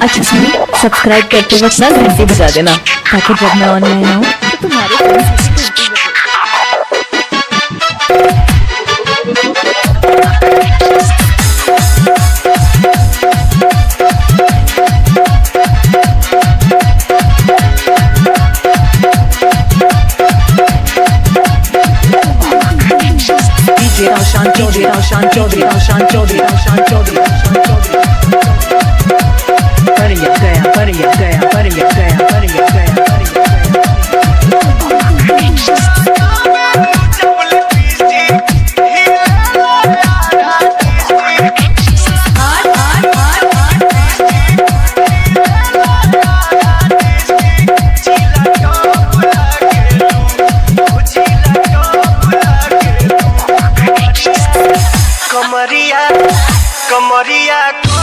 अच्छा सुनिए, सब्सक्राइब करते वक्त ना घंटी बजा देना ताकि जब मैं ऑनलाइन आऊँ तो तुम्हारे Roshan Chaudhary, Roshan Chaudhary, Roshan Chaudhary, Roshan Chaudhary, Roshan Chaudhary. Pariya gaya, pariya gaya, pariya gaya, pariya gaya, pariya gaya. कमरिया कमरिया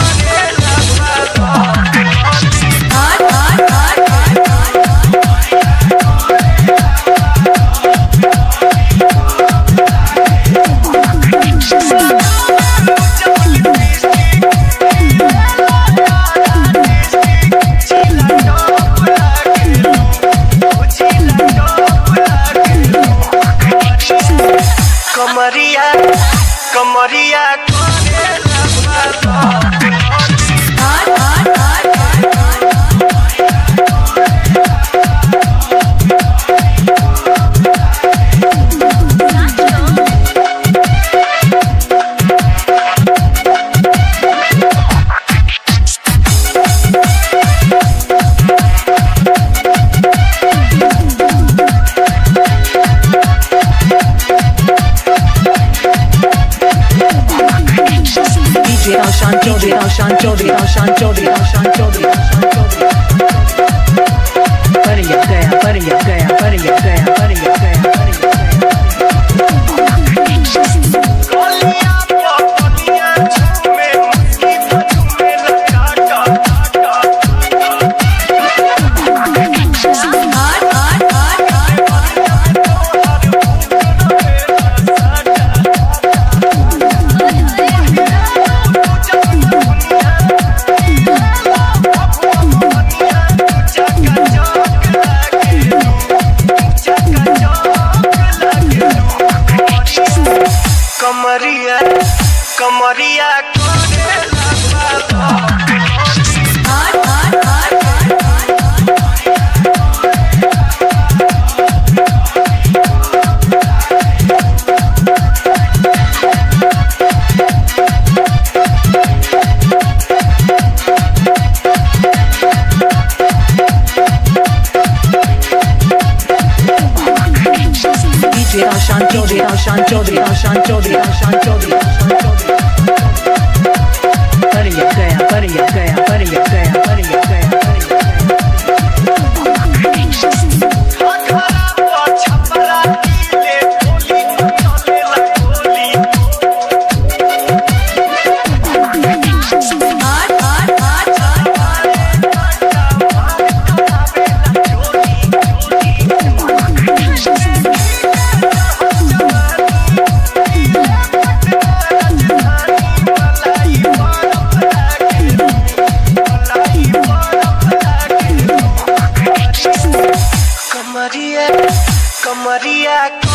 कमरिया कमरिया Roshan Chaudhary, Roshan Chaudhary, Roshan Chaudhary, Roshan Chaudhary, Roshan Chaudhary. Pariya gaya, pariya gaya, pariya gaya, pariya gaya, pariya gaya. कमरिया कमरिया Roshan Chaudhary, Roshan Chaudhary, Roshan Chaudhary, Roshan Chaudhary, Roshan Chaudhary. Pariya gaya, pariya gaya, pariya gaya, pariya gaya, pariya gaya. कमरिया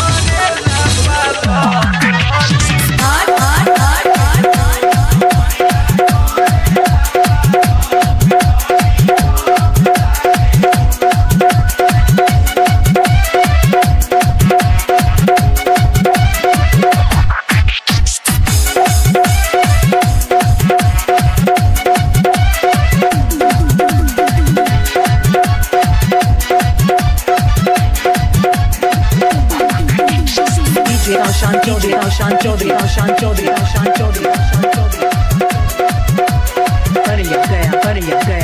Roshan Chaudhary, Roshan Chaudhary, Roshan Chaudhary, Roshan Chaudhary, Roshan Chaudhary. Pariya gaya, pariya gaya.